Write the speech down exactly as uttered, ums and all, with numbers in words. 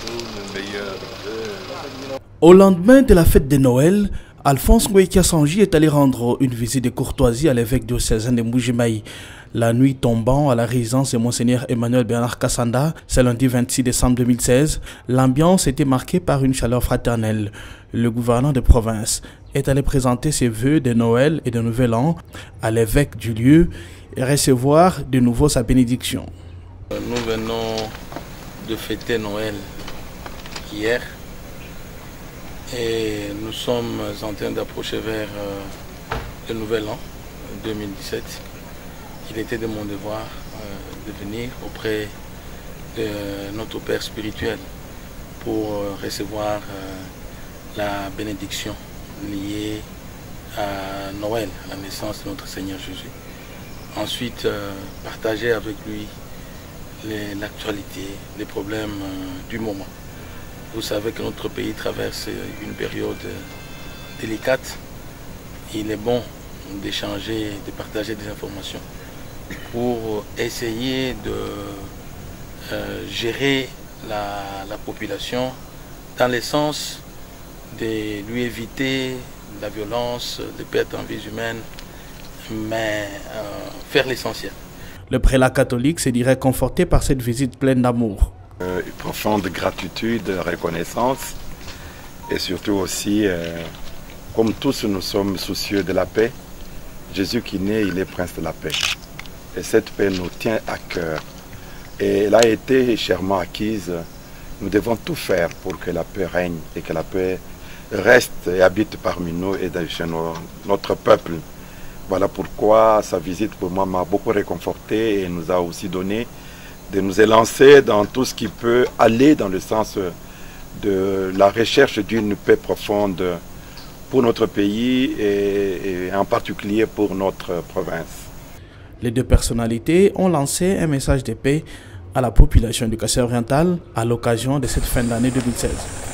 Au lendemain de la fête de Noël, Alphonse Ngoïka Sanji est allé rendre une visite de courtoisie à l'évêque diocésain de Mbuji-Mayi. La nuit tombant à la résidence de Monseigneur Emmanuel Bernard Kassanda, ce lundi vingt-six décembre deux mille seize, l'ambiance était marquée par une chaleur fraternelle. Le gouverneur de province est allé présenter ses vœux de Noël et de Nouvel An à l'évêque du lieu et recevoir de nouveau sa bénédiction. Nous venons de fêter Noël hier et nous sommes en train d'approcher vers euh, le Nouvel An deux mille dix-sept. Il était de mon devoir euh, de venir auprès de notre Père spirituel pour euh, recevoir euh, la bénédiction liée à Noël, à la naissance de notre Seigneur Jésus. Ensuite, euh, partager avec lui l'actualité, les, les problèmes euh, du moment. Vous savez que notre pays traverse une période délicate. Il est bon d'échanger, de partager des informations pour essayer de euh, gérer la, la population dans le sens de lui éviter la violence, les pertes en vies humaines, mais euh, faire l'essentiel. Le prélat catholique se dirait conforté par cette visite pleine d'amour. Euh, une profonde gratitude, reconnaissance et surtout aussi, euh, comme tous nous sommes soucieux de la paix, Jésus qui naît, il est prince de la paix. Et cette paix nous tient à cœur. Et elle a été chèrement acquise. Nous devons tout faire pour que la paix règne et que la paix reste et habite parmi nous et chez notre peuple. Voilà pourquoi sa visite pour moi m'a beaucoup réconforté et nous a aussi donné de nous élancer dans tout ce qui peut aller dans le sens de la recherche d'une paix profonde pour notre pays et, et en particulier pour notre province. Les deux personnalités ont lancé un message de paix à la population du Kassai oriental à l'occasion de cette fin d'année deux mille seize.